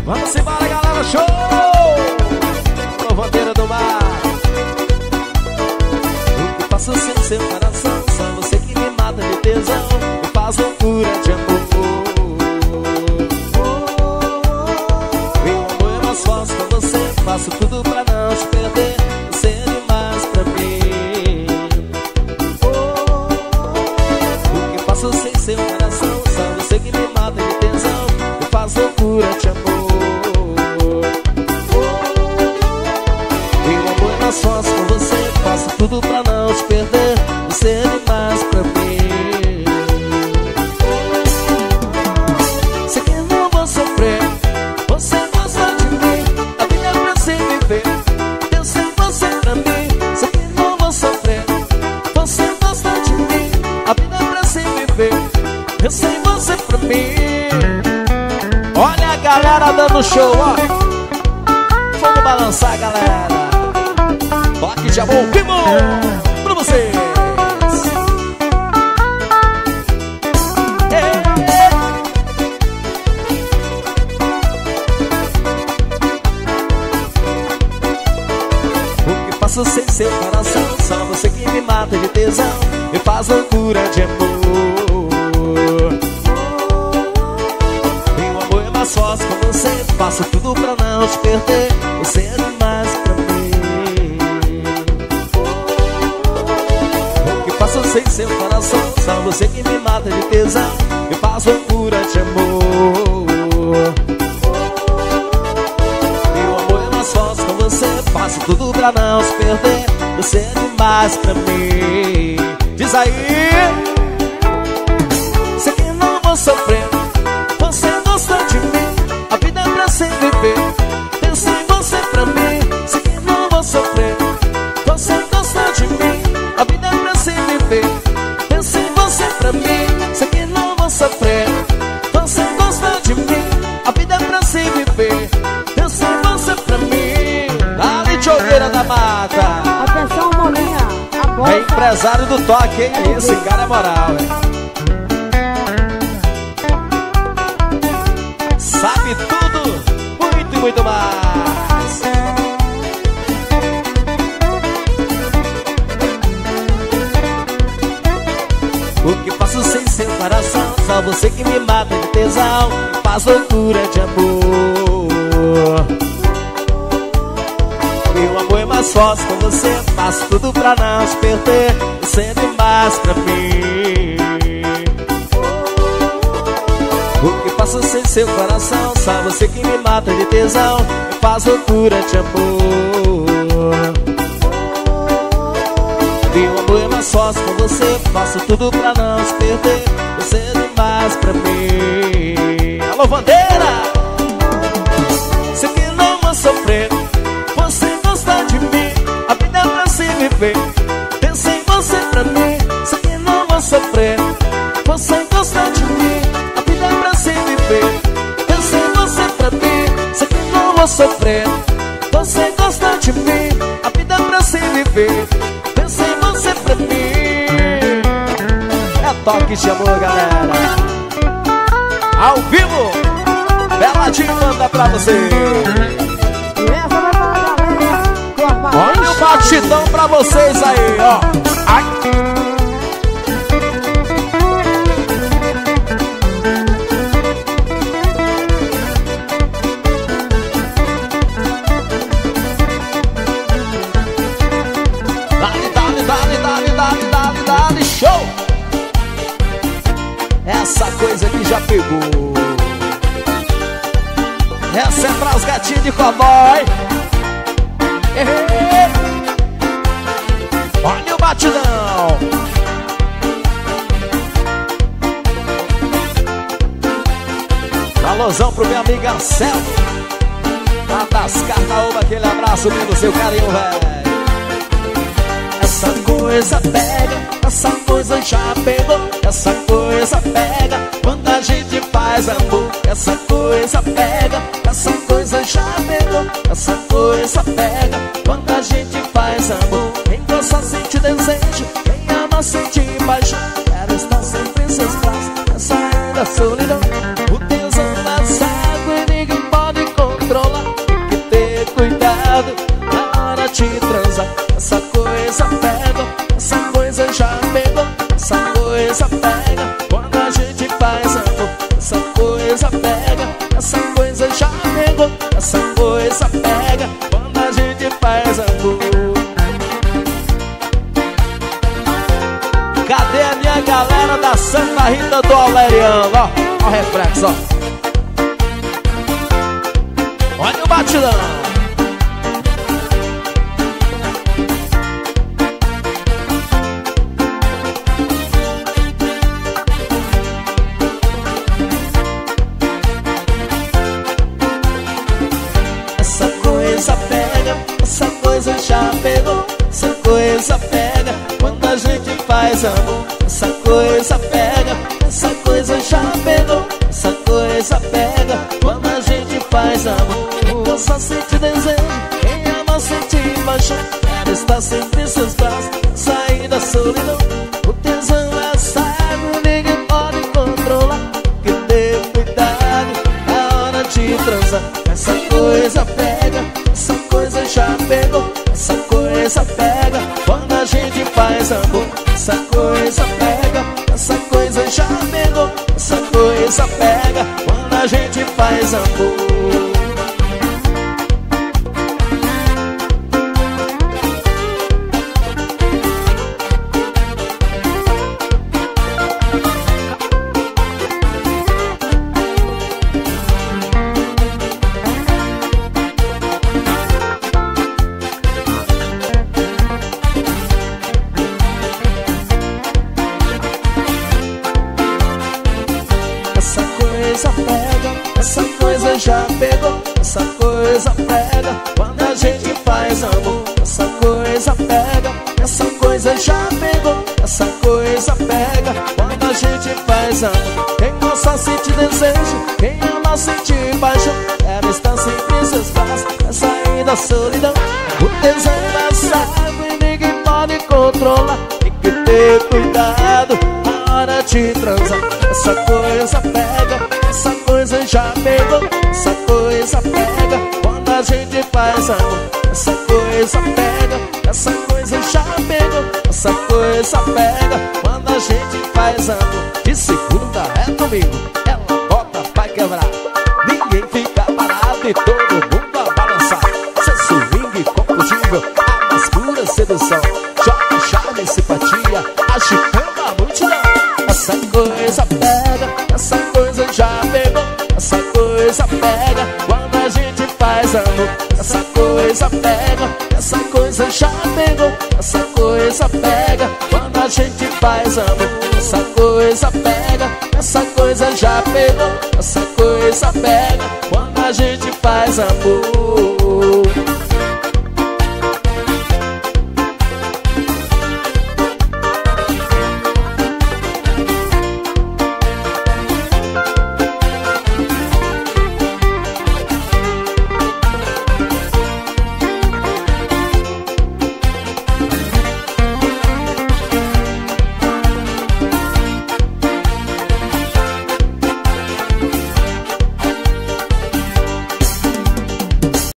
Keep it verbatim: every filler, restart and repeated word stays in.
Vamos embora, galera, show! Louvandeira do mar. O que faço sem seu coração? Só você que me mata de tesão, me faz loucura de amor. Meu amor é mais forte com você, faço tudo pra não te perder. Você é demais pra mim. O que faço sem seu coração? Só você que me mata de tesão, me faz loucura de amor. Forte com você, faço tudo pra não te perder. Você é demais pra mim. Sei que não vou sofrer, você gosta de mim. A vida é pra se viver, eu sei você pra mim. Sei que não vou sofrer, você gosta de mim. A vida é pra se viver, eu sei você pra mim. Olha a galera dando show, ó. Vamos balançar, galera. Toque de amor vivo pra vocês. É. O que faço sem seu coração? Só você que me mata de tesão, me faz loucura de amor. Meu amor é mais forte com você, faço tudo pra não te perder. Você é demais pra mim. Faço sem seu coração, só você que me mata de tesão, me faz loucura de amor. Meu amor é mais forte com você, faço tudo pra não se perder. Você é demais pra mim. Diz aí. Sei que não vou sofrer, você gosta de mim. A vida é pra se viver, penso em você pra mim. Sei que não vou sofrer, você gosta de mim. A vida é pra se viver, penso em você pra mim. Sei que não vou sofrer, você gosta de mim. A vida é pra se viver, penso em você pra mim. Dali Jogueira da Mata. Atenção, Molinha. É empresário do toque, hein? Esse cara é moral, hein? Sabe tudo, muito e muito mais. O que faço sem seu coração? Só você que me mata de tesão, faz loucura de amor. Meu amor é mais forte com você, faço tudo pra não te perder. Você é demais pra mim. O que faço sem seu coração? Só você que me mata de tesão, faz loucura de amor. Meu amor é mais forte com você, faço tudo pra não te perder. Você é demais pra mim. Alô, Vandeira! Sei que não vou sofrer, você gosta de mim. A vida é pra se viver, penso em você pra mim. Sei que não vou sofrer, você gosta de mim. A vida é pra se viver, penso em você pra mim. Sei que não vou sofrer, você gosta de mim. A vida é pra se viver, penso em você pra mim. É toque de amor, galera. Ao vivo, Beladinho manda pra você. Olha o batidão pra vocês aí, ó. Ai. Dale, dale, dale, dale, dale, dale, dale, show! Essa coisa que já pegou. Essa é pras gatinhos de cowboy. Olha o batidão. Alôzão pro meu amigo Anselmo, lá das Carnaúba, aquele abraço pelo seu carinho, velho. Essa coisa pega, essa coisa já pegou. Essa coisa pega, quando a gente faz amor. Essa coisa pega, essa coisa já pegou. Essa coisa pega, quando a gente faz amor. Quem gosta sente desejo, quem ama sente paixão. Quero estar sempre em seus braços, essa é da solidão. O tesão das águas ninguém pode controlar. reflexo, ó. Olha o batidão. Essa coisa pega, essa coisa já pegou. Essa coisa pega quando a gente faz amor. Essa coisa pega, essa coisa já pegou. Essa coisa pega quando a gente faz amor. Eu só senti desejo, quem ama sente paixão. Ela está sempre em seus braços, sair da solidão. O tesão é cego, ninguém pode controlar. Que dê cuidado na hora de transar. Essa coisa pega, essa coisa já pegou. Essa coisa pega quando a gente faz amor. Essa coisa pega, essa coisa já pegou. Essa coisa pega quando a gente faz amor. Essa coisa pega, essa coisa já pegou. Essa coisa pega quando a gente faz amor. Essa coisa pega, essa coisa já pegou. Essa coisa pega quando a gente faz amor. Quem gosta sente desejo, quem ama sente paixão. Ela está sempre em seus braços, é sair da solidão. O tesão é cego e ninguém pode controlar. Tem que ter cuidado na hora de transar. Essa coisa pega, essa coisa já pegou. Essa coisa pega quando a gente faz amor. Essa coisa pega, essa coisa já pegou. Essa coisa pega quando a gente faz amor. De segunda é domingo, ela bota pra quebrar. Ninguém fica parado e todo mundo a balançar. Seu swing confundível, a mais pura sedução. Joga charme e simpatia, agitando a multidão. Essa coisa pega, essa coisa já pegou. Essa coisa pega quando a gente faz amor. Essa coisa pega, essa coisa já pegou. Essa coisa pega quando a gente faz amor. Essa coisa pega, essa coisa já pegou. Essa coisa pega quando a gente faz amor.